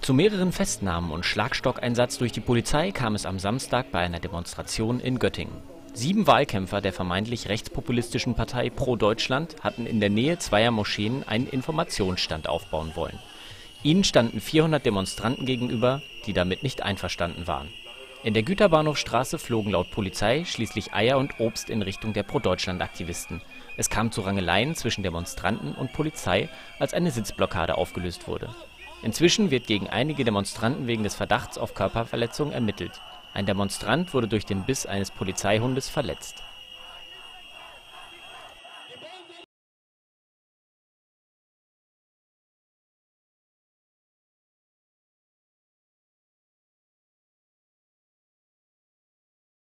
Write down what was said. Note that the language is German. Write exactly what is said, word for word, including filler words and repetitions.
Zu mehreren Festnahmen und Schlagstockeinsatz durch die Polizei kam es am Samstag bei einer Demonstration in Göttingen. Sieben Wahlkämpfer der vermeintlich rechtspopulistischen Partei Pro Deutschland hatten in der Nähe zweier Moscheen einen Informationsstand aufbauen wollen. Ihnen standen vierhundert Demonstranten gegenüber, die damit nicht einverstanden waren. In der Güterbahnhofstraße flogen laut Polizei schließlich Eier und Obst in Richtung der Pro-Deutschland-Aktivisten. Es kam zu Rangeleien zwischen Demonstranten und Polizei, als eine Sitzblockade aufgelöst wurde. Inzwischen wird gegen einige Demonstranten wegen des Verdachts auf Körperverletzung ermittelt. Ein Demonstrant wurde durch den Biss eines Polizeihundes verletzt.